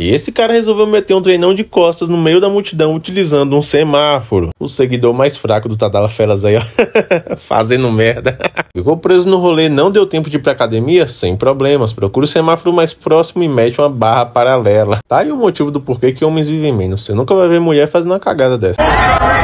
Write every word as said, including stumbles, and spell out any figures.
E esse cara resolveu meter um treinão de costas no meio da multidão utilizando um semáforo. O seguidor mais fraco do Tadala Felas aí, ó, fazendo merda. Ficou preso no rolê, não deu tempo de ir pra academia? Sem problemas, procura o semáforo mais próximo e mete uma barra paralela. Tá aí o motivo do porquê que homens vivem menos. Você nunca vai ver mulher fazendo uma cagada dessa.